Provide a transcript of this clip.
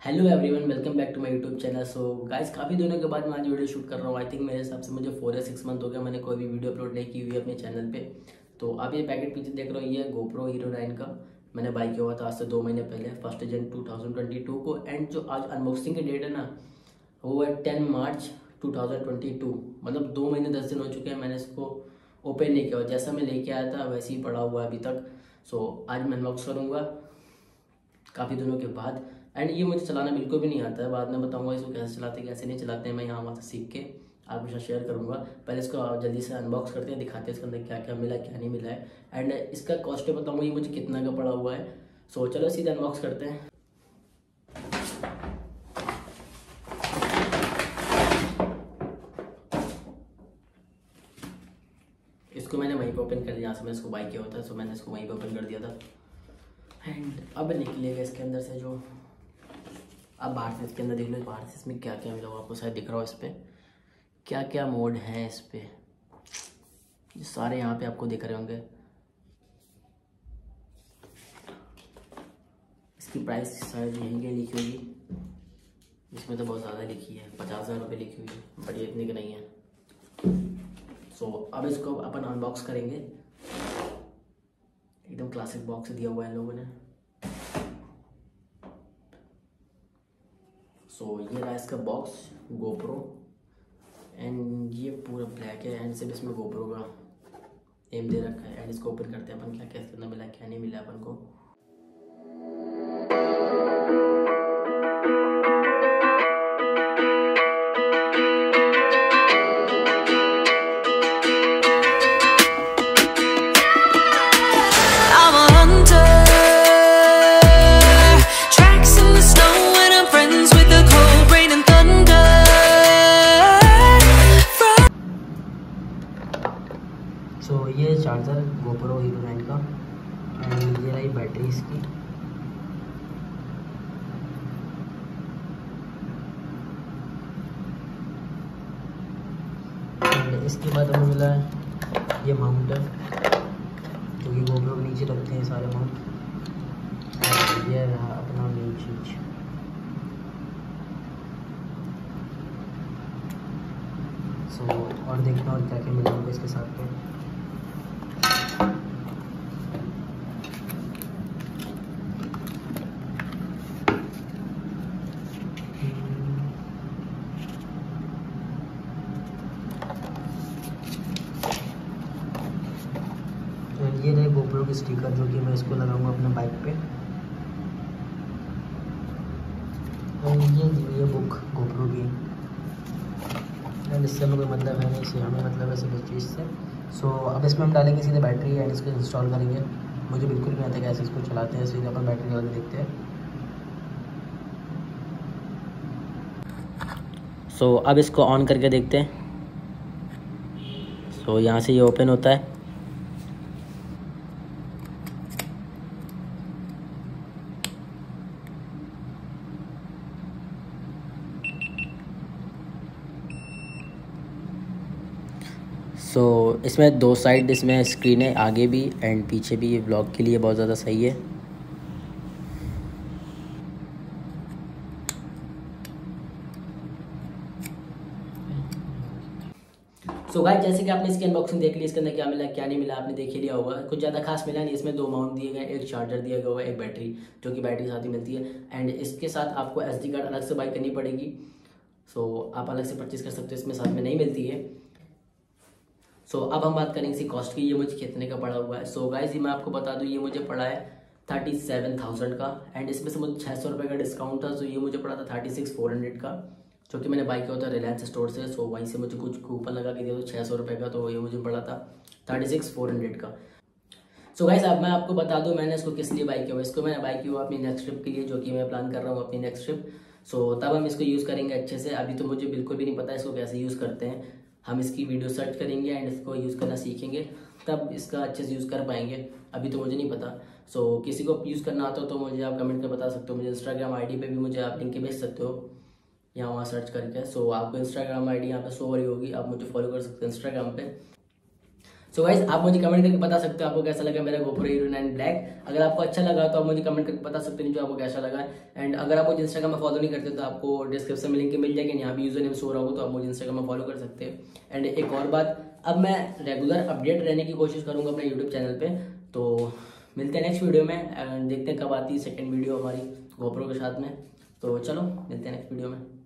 Hello everyone, welcome back to my YouTube channel. So guys, काफ़ी दिनों के बाद मैं आज वीडियो शूट कर रहा हूँ। आई थिंक मेरे हिसाब से मुझे 4 या 6 मंथ हो गया मैंने कोई भी वीडियो अपलोड नहीं की हुई है अपने चैनल पे। तो आप ये पैकेट पीछे देख रहे हो, ये GoPro Hero 9 का मैंने बाई किया हुआ था आज से 2 महीने पहले 1 जन 2022 को। एंड जो आज अनबॉक्सिंग की डेट है ना, वो है 10 मार्च 2022। मतलब 2 महीने 10 दिन हो चुके हैं मैंने इसको ओपन नहीं किया। जैसा मैं लेके आया था वैसे ही पड़ा हुआ है अभी तक। सो आज मैं अनबॉक्स करूँगा काफ़ी दिनों के बाद। एंड ये मुझे चलाना बिल्कुल भी नहीं आता है, बाद में बताऊंगा इसको कैसे चलाते हैं कैसे नहीं चलाते हैं। मैं यहाँ वहाँ से सीख के आपके साथ शेयर करूँगा। पहले इसको जल्दी से अनबॉक्स करते हैं, दिखाते हैं इसके अंदर क्या क्या मिला क्या नहीं मिला है। एंड इसका कॉस्ट बताऊँगा ये मुझे कितना का पड़ा हुआ है। सो चलो सीधे अनबॉक्स करते हैं। इसको मैंने वहीं पे ओपन कर दिया जहाँ से मैं इसको बाई किया होता है। सो मैंने इसको वहीं पे ओपन कर दिया था। एंड अब निकलेगा इसके अंदर से जो, अब बाहर से इसके अंदर देख लो बाहर से इसमें क्या क्या मिला हुआ आपको शायद दिख रहा हो। इस पर क्या क्या मोड हैं, इस पर ये सारे यहाँ पे आपको दिख रहे होंगे। इसकी प्राइस शायद यहीं के लिखी होगी, इसमें तो बहुत ज़्यादा लिखी है, 50,000 रुपये लिखी हुई है, बट ये इतनी की नहीं है। सो अब इसको अपन अनबॉक्स करेंगे। एकदम क्लासिक बॉक्स दिया हुआ है इन लोगों ने। सो ये रहा इसका बॉक्स GoPro। एंड ये पूरा ब्लैक है एंड सिर्फ इसमें GoPro का नेम दे रखा है। एंड इसको ओपन करते हैं अपन, क्या क्या इसके अंदर मिला क्या नहीं मिला अपन को। सो ये चार्जर GoPro Hero 9 का। एंड ये रही बैटरी इसकी। एंड इसके बाद हमें मिला है ये माउंट है जो कि GoPro के नीचे रखते हैं सारे माउंट। एंड ये रहा अपना मेन चीज। सो और देखना और क्या क्या मिला होगा इसके साथ में। ये रहे GoPro की स्टिकर जो कि मैं इसको लगाऊंगा अपने बाइक पे। और ये बुक GoPro की। एंड इससे हमें कोई मतलब है नहीं, इसे हमें मतलब है सिर्फ इस चीज़ से। सो अब इसमें हम डालेंगे सीधे बैटरी एंड इसको इंस्टॉल करेंगे। मुझे बिल्कुल नहीं आता कैसे इसको चलाते हैं, सीधे अपन बैटरी लगा के देखते हैं। सो अब इसको ऑन करके देखते हैं। सो यहाँ से ये ओपन होता है। सो इसमें 2 साइड इसमें स्क्रीन है, आगे भी एंड पीछे भी। ये ब्लॉग के लिए बहुत ज़्यादा सही है। सो गाइस, जैसे कि आपने इसकी अनबॉक्सिंग देख ली, इसके अंदर क्या मिला क्या नहीं मिला आपने देख ही लिया होगा। कुछ ज़्यादा खास मिला नहीं। इसमें 2 माउंट दिए गए, एक चार्जर दिया गया हुआ है, एक बैटरी जो कि बैटरी साथ ही मिलती है। एंड इसके साथ आपको SD कार्ड अलग से बाई करनी पड़ेगी। सो आप अलग से परचेज कर सकते हो, इसमें साथ में नहीं मिलती है। सो अब हम बात करेंगे इसी कॉस्ट की, ये मुझे कितने का पड़ा हुआ है। सो गाइस, ये मैं आपको बता दूं, ये मुझे पड़ा है 37,000 का। एंड इसमें से मुझे 600 रुपये का डिस्काउंट था। सो ये मुझे पड़ा था 36,400 का, जो कि मैंने बाई किया होता रिलायंस स्टोर से। सो वहीं से मुझे कुछ कूपन लगा के दिया तो 600 रुपये का, तो ये मुझे पड़ा था 36,400 का। सो गाइस, अब मैं आपको बता दूं मैंने इसको किस लिए बाई किया हुआ। इसको मैंने बाई किया हुआ अपनी नेक्स्ट ट्रिप के लिए, जो कि मैं प्लान कर रहा हूँ अपनी नेक्स्ट ट्रिप। सो तब हम इसको यूज़ करेंगे अच्छे से। अभी तो मुझे बिल्कुल भी नहीं पता इसको कैसे यूज़ करते हैं। हम इसकी वीडियो सर्च करेंगे एंड इसको यूज़ करना सीखेंगे, तब इसका अच्छे से यूज़ कर पाएंगे। अभी तो मुझे नहीं पता। सो किसी को यूज़ करना आता हो तो मुझे आप कमेंट कर बता सकते हो। मुझे इंस्टाग्राम ID पे भी मुझे आप लिंक भेज सकते हो, यहाँ वहाँ सर्च करके। सो आपको इंस्टाग्राम ID यहाँ पे शो हो रही होगी, आप मुझे फॉलो कर सकते हो इंस्टाग्राम पे। सो गाइस आप मुझे कमेंट करके बता सकते हो आपको कैसा लगा मेरा GoPro Hero 9 Black। अगर आपको अच्छा लगा तो आप मुझे कमेंट करके बता सकते हो जो आपको कैसा लगा। एंड अगर आप मुझे इंस्टाग्राम में फॉलो नहीं करते तो आपको डिस्क्रिप्शन में लिंक मिल जाएगी, यहाँ भी यूजर नेम शो रहा होगा तो आप मुझे इंस्टाग्राम में फॉलो कर सकते हैं। एंड एक और बात, अब मैं रेगुलर अपडेट रहने की कोशिश करूंगा अपने यूट्यूब चैनल पे। तो मिलते हैं नेक्स्ट वीडियो में एंड देखते हैं कब आती है सेकंड वीडियो हमारी GoPro के साथ में। तो चलो मिलते हैं नेक्स्ट वीडियो में।